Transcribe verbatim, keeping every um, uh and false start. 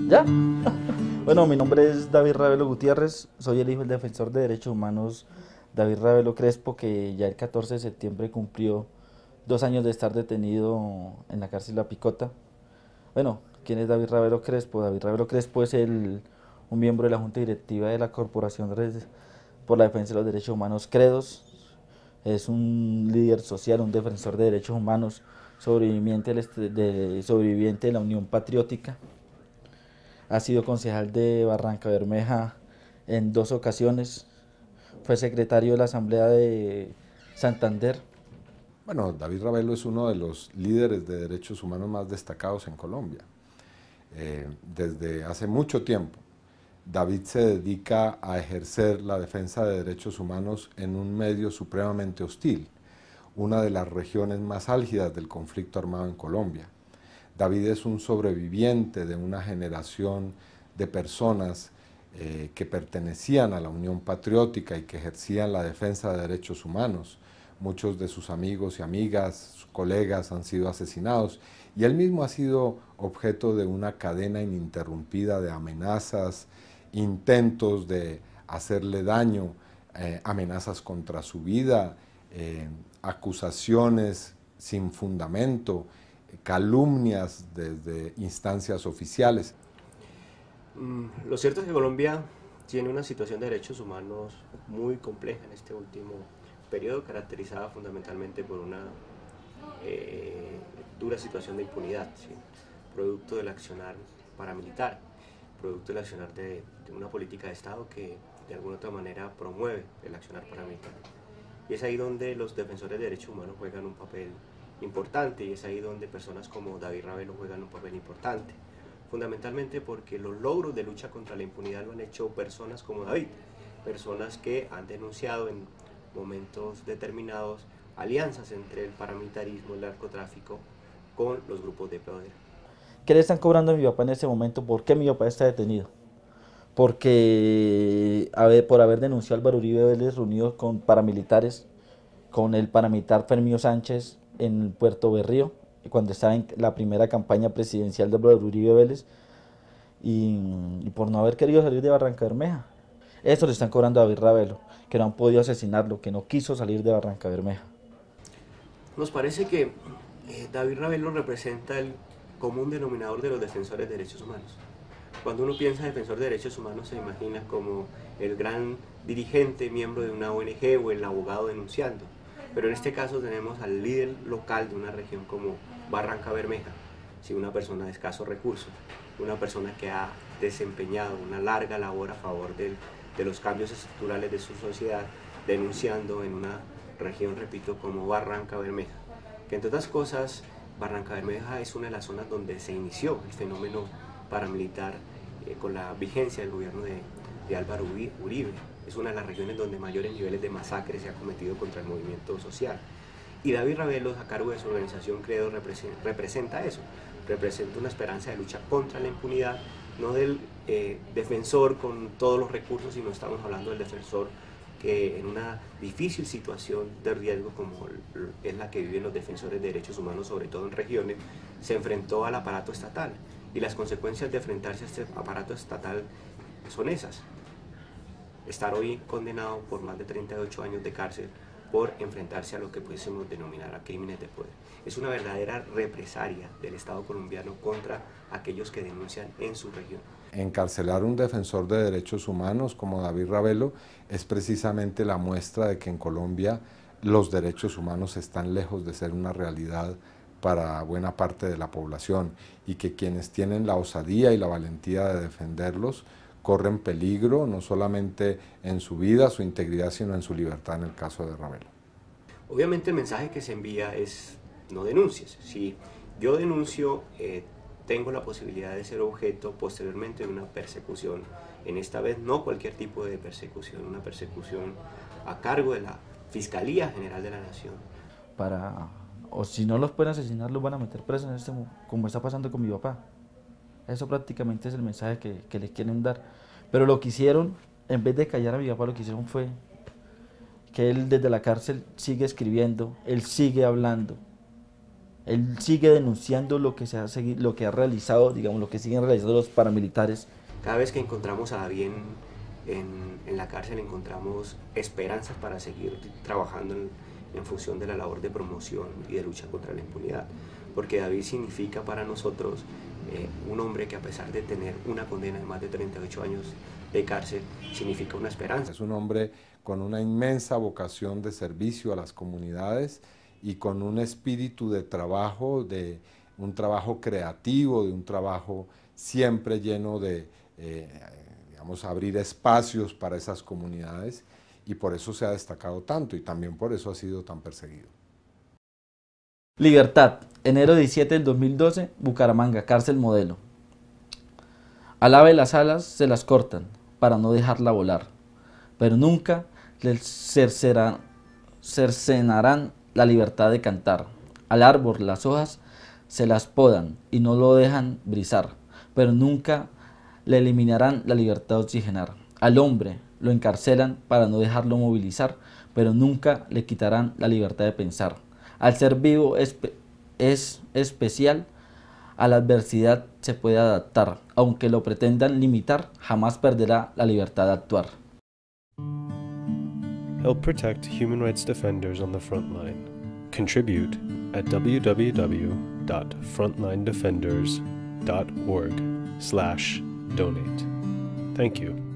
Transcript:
¿Ya? Bueno, mi nombre es David Rabelo Gutiérrez, soy el hijo del defensor de derechos humanos David Rabelo Crespo, que ya el catorce de septiembre cumplió dos años de estar detenido en la cárcel La Picota. Bueno, ¿quién es David Rabelo Crespo? David Rabelo Crespo es el, un miembro de la Junta Directiva de la Corporación Regional por la Defensa de los Derechos Humanos CREDHOS. Es un líder social, un defensor de derechos humanos, sobreviviente de, de, sobreviviente de la Unión Patriótica. Ha sido concejal de Barranca Bermeja en dos ocasiones. Fue secretario de la Asamblea de Santander. Bueno, David Rabelo es uno de los líderes de derechos humanos más destacados en Colombia. Eh, desde hace mucho tiempo, David se dedica a ejercer la defensa de derechos humanos en un medio supremamente hostil, una de las regiones más álgidas del conflicto armado en Colombia. David es un sobreviviente de una generación de personas eh, que pertenecían a la Unión Patriótica y que ejercían la defensa de derechos humanos. Muchos de sus amigos y amigas, sus colegas han sido asesinados y él mismo ha sido objeto de una cadena ininterrumpida de amenazas, intentos de hacerle daño, eh, amenazas contra su vida, eh, acusaciones sin fundamento, calumnias desde instancias oficiales. Lo cierto es que Colombia tiene una situación de derechos humanos muy compleja en este último periodo, caracterizada fundamentalmente por una eh, dura situación de impunidad, ¿sí? Producto del accionar paramilitar, producto del accionar de, de una política de Estado que de alguna otra manera promueve el accionar paramilitar. Y es ahí donde los defensores de derechos humanos juegan un papel importante, y es ahí donde personas como David Rabelo juegan un papel importante, fundamentalmente porque los logros de lucha contra la impunidad lo han hecho personas como David, personas que han denunciado en momentos determinados alianzas entre el paramilitarismo, el narcotráfico, con los grupos de poder. ¿Qué le están cobrando a mi papá en este momento? ¿Por qué mi papá está detenido? Porque a ver, por haber denunciado a Álvaro Uribe Vélez reunido con paramilitares, con el paramilitar Fermín Sánchez en Puerto Berrío, cuando estaba en la primera campaña presidencial de Álvaro Uribe Vélez, y, y por no haber querido salir de Barranca Bermeja. Eso le están cobrando a David Rabelo, que no han podido asesinarlo, que no quiso salir de Barranca Bermeja. Nos parece que eh, David Rabelo representa el común denominador de los defensores de derechos humanos. Cuando uno piensa en defensor de derechos humanos se imagina como el gran dirigente, miembro de una O N G o el abogado denunciando. Pero en este caso tenemos al líder local de una región como Barranca Bermeja, ¿sí? Una persona de escasos recursos, una persona que ha desempeñado una larga labor a favor del, de los cambios estructurales de su sociedad, denunciando en una región, repito, como Barranca Bermeja. Que entre otras cosas, Barranca Bermeja es una de las zonas donde se inició el fenómeno paramilitar eh, con la vigencia del gobierno de, de Álvaro Uribe. Es una de las regiones donde mayores niveles de masacres se ha cometido contra el movimiento social. Y David Rabelo, a cargo de su organización CREDHOS, representa, representa eso, representa una esperanza de lucha contra la impunidad, no del eh, defensor con todos los recursos, sino estamos hablando del defensor que en una difícil situación de riesgo como es la que viven los defensores de derechos humanos, sobre todo en regiones, se enfrentó al aparato estatal. Y las consecuencias de enfrentarse a este aparato estatal son esas. Estar hoy condenado por más de treinta y ocho años de cárcel por enfrentarse a lo que pudiésemos denominar a crímenes de poder. Es una verdadera represalia del Estado colombiano contra aquellos que denuncian en su región. Encarcelar a un defensor de derechos humanos como David Rabelo es precisamente la muestra de que en Colombia los derechos humanos están lejos de ser una realidad para buena parte de la población y que quienes tienen la osadía y la valentía de defenderlos corren peligro no solamente en su vida, su integridad, sino en su libertad en el caso de Rabelo. Obviamente el mensaje que se envía es no denuncies. Si yo denuncio, eh, tengo la posibilidad de ser objeto posteriormente de una persecución, en esta vez no cualquier tipo de persecución, una persecución a cargo de la Fiscalía General de la Nación. Para, o si no los pueden asesinar, los van a meter presos, en este, como está pasando con mi papá. Eso prácticamente es el mensaje que, que les quieren dar. Pero lo que hicieron, en vez de callar a mi papá, lo que hicieron fue que él desde la cárcel sigue escribiendo, él sigue hablando. Él sigue denunciando lo que, se ha, segui- lo que ha realizado, digamos, lo que siguen realizando los paramilitares. Cada vez que encontramos a David en, en, en la cárcel encontramos esperanzas para seguir trabajando en, en función de la labor de promoción y de lucha contra la impunidad. Porque David significa para nosotros eh, un hombre que, a pesar de tener una condena de más de treinta y ocho años de cárcel, significa una esperanza. Es un hombre con una inmensa vocación de servicio a las comunidades y con un espíritu de trabajo, de un trabajo creativo, de un trabajo siempre lleno de, eh, digamos, abrir espacios para esas comunidades, y por eso se ha destacado tanto y también por eso ha sido tan perseguido. Libertad, enero diecisiete del dos mil doce, Bucaramanga, cárcel modelo. Al ave las alas se las cortan para no dejarla volar, pero nunca les cercenarán, cercenarán la libertad de cantar. Al árbol las hojas se las podan y no lo dejan brizar, pero nunca le eliminarán la libertad de oxigenar. Al hombre lo encarcelan para no dejarlo movilizar, pero nunca le quitarán la libertad de pensar. Al ser vivo es, es especial, a la adversidad se puede adaptar, aunque lo pretendan limitar, jamás perderá la libertad de actuar. Help protect human rights defenders on the front line. Contribute at w w w dot frontline defenders dot org slash donate. Thank you.